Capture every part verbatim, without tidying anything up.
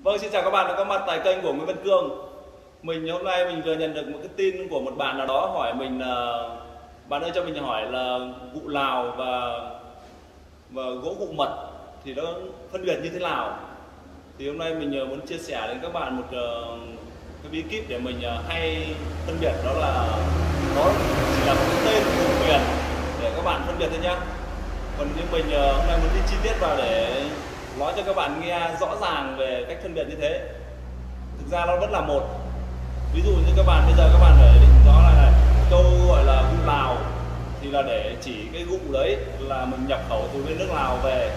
Vâng, xin chào các bạn đã có mặt tại kênh của Nguyễn Văn Cương. Mình hôm nay mình vừa nhận được một cái tin của một bạn nào đó hỏi mình là bạn ơi cho mình hỏi là gụ Lào và và gỗ gụ mật thì nó phân biệt như thế nào. Thì hôm nay mình muốn chia sẻ đến các bạn một cái bí kíp để mình hay phân biệt, đó là nó chỉ là một cái tên vùng miền để các bạn phân biệt thôi nhá. Còn như mình hôm nay muốn đi chi tiết vào để nói cho các bạn nghe rõ ràng về cách phân biệt như thế. Thực ra nó vẫn là một. Ví dụ như các bạn bây giờ các bạn phải định rõ là này, câu gọi là gụ Lào thì là để chỉ cái gụ đấy là mình nhập khẩu từ bên nước Lào về,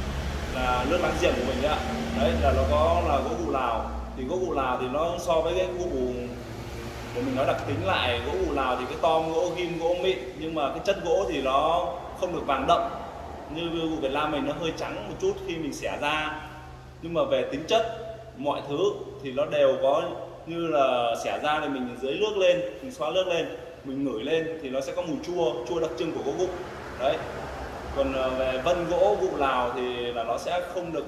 là nước láng giềng của mình ạ. Đấy là nó có là gỗ gụ Lào. Thì gỗ gụ Lào thì nó so với cái gỗ gụ của mình nói đặc tính lại, gỗ gụ Lào thì cái tom gỗ ghim gỗ mịn, nhưng mà cái chất gỗ thì nó không được vàng đậm như gỗ Việt Nam mình, nó hơi trắng một chút khi mình xẻ ra. Nhưng mà về tính chất mọi thứ thì nó đều có, như là xẻ ra thì mình dưới nước lên, mình xóa nước lên, mình ngửi lên thì nó sẽ có mùi chua, chua đặc trưng của gỗ gụ. Đấy. Còn về vân gỗ gụ Lào thì là nó sẽ không được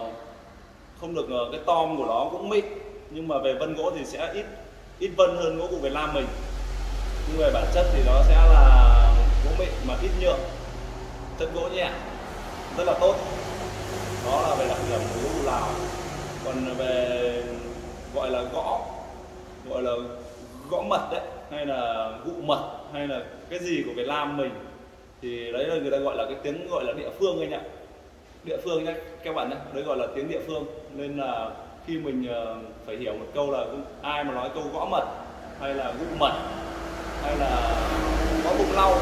không được cái tom của nó cũng mịn, nhưng mà về vân gỗ thì sẽ ít ít vân hơn gỗ gụ Việt Nam mình. Nhưng về bản chất thì nó sẽ là gỗ mịn mà ít nhựa, chất gỗ nhẹ, rất là tốt. Đó là về đặc điểm của gỗ gụ Lào. Còn về gọi là gõ, gọi là gõ mật đấy, hay là gụ mật, hay là cái gì của Việt Nam mình thì đấy là người ta gọi là cái tiếng gọi là địa phương anh ạ, địa phương nhé các bạn nhé, đấy gọi là tiếng địa phương. Nên là khi mình phải hiểu một câu là ai mà nói câu gõ mật hay là gụ mật hay là gõ bụng lau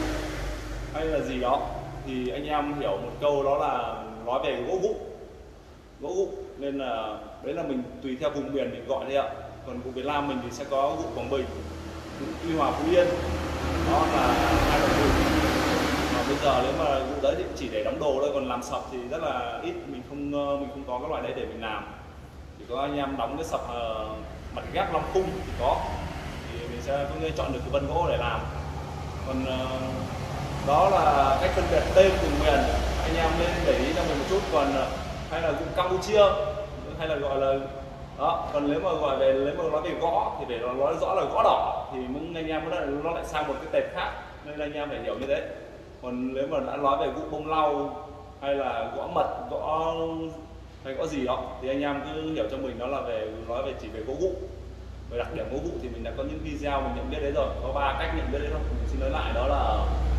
hay là gì đó thì anh em hiểu một câu đó là nói về gỗ gụ, gỗ gụ. Nên là đấy là mình tùy theo vùng miền mình gọi đấy ạ. Còn vùng Việt Nam mình thì sẽ có gụ Quảng Bình, gụ Tuy Hòa, Phú Yên, đó là hai loại gụ. Mà bây giờ nếu mà gụ đấy thì chỉ để đóng đồ thôi, còn làm sập thì rất là ít, mình không mình không có cái loại đấy để mình làm. Chỉ có anh em đóng cái sập uh, mặt ghép Long Khung thì có, thì mình sẽ có thể chọn được cái vân gỗ để làm. Còn uh, đó là cách phân biệt tên vùng miền, anh em nên để ý cho mình một chút. Còn uh, hay là gụ Campuchia, hay là gọi là đó. Còn nếu mà gọi về nếu mà nói về gõ thì để nó nói rõ là gõ đỏ thì những anh em nó lại sang một cái tệp khác, nên là anh em phải hiểu như thế. Còn nếu mà đã nói về gụ bông lau hay là gõ mật, gõ hay gõ gì đó thì anh em cứ hiểu cho mình đó là về nói về chỉ về gỗ gụ. Về đặc điểm gỗ gụ thì mình đã có những video mình nhận biết đấy rồi, có ba cách nhận biết đấy thôi. Mình xin nói lại, đó là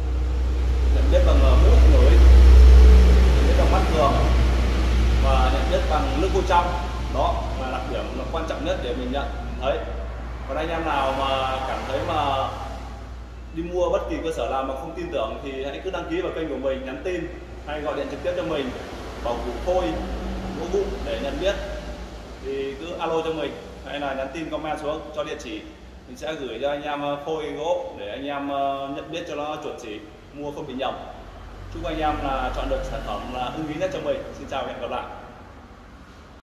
nhận biết bằng mũi ngửi, nhận biết bằng mắt thường và nhận biết bằng nước vô trong. Đó là đặc điểm nó quan trọng nhất để mình nhận thấy. Còn anh em nào mà cảm thấy mà đi mua bất kỳ cơ sở nào mà không tin tưởng thì hãy cứ đăng ký vào kênh của mình, nhắn tin hay gọi điện trực tiếp cho mình bảo gụ phôi, gỗ gụ để nhận biết thì cứ alo cho mình hay là nhắn tin comment xuống cho địa chỉ, mình sẽ gửi cho anh em phôi gỗ để anh em nhận biết cho nó chuẩn chỉ, mua không bị nhầm. Chúc anh em là chọn được sản phẩm là ưng ý nhất cho mình. Xin chào và hẹn gặp lại.